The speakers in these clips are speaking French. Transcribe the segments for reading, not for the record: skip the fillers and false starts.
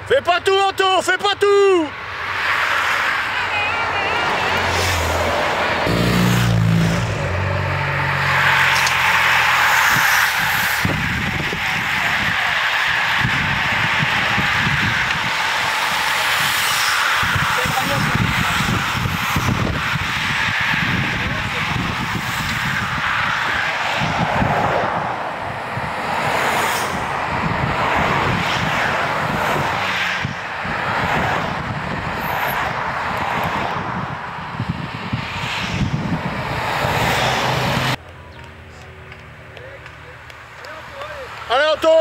Fais pas tout, Anto, fais pas tout. Allez, Anto!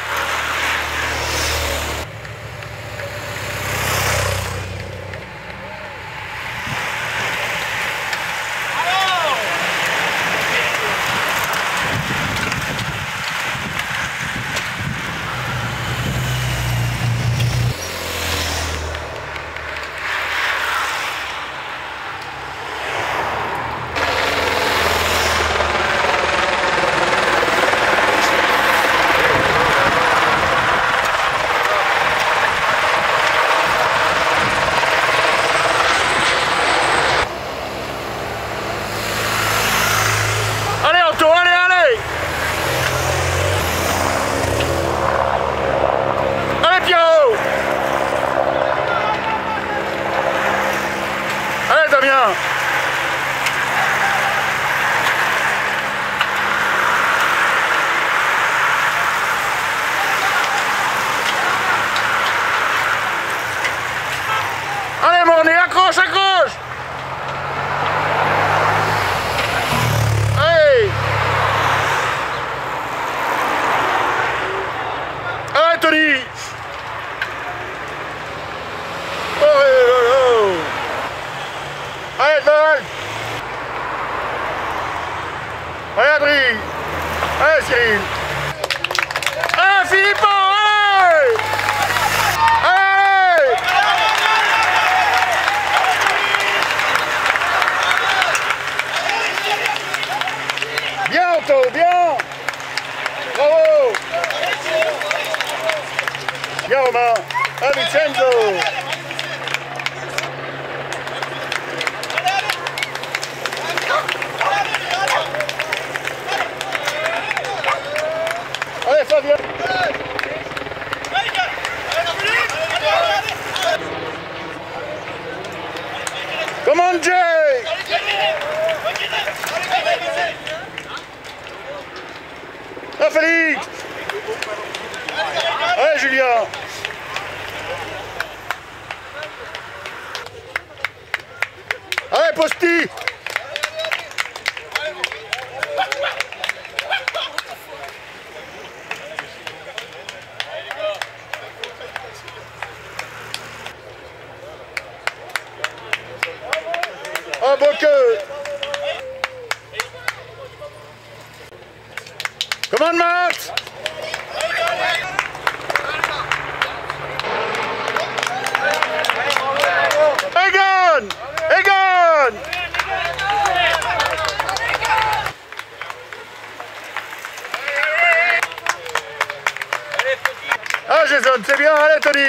Allez, Mornay, accroche, accroche! Allez! Allez, Tony! Oh, oh, oh. Allez, Val! Allez, Adrien! Allez, Cyril! Allez, Philippon! Allez! Allez! Bien, Anto, bien! Bravo! Bien, Romain! Ah, Vincenzo! Allez, Fabien! Come on, Jay! Ah, Félix! Allez, Julien! Allez, Posti! Oh, Bocque! Come on, Max! Egan! Egan! Ah, Jason, c'est bien, allez, Tony!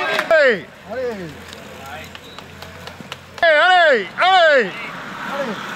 Allez! Allez, allez, allez!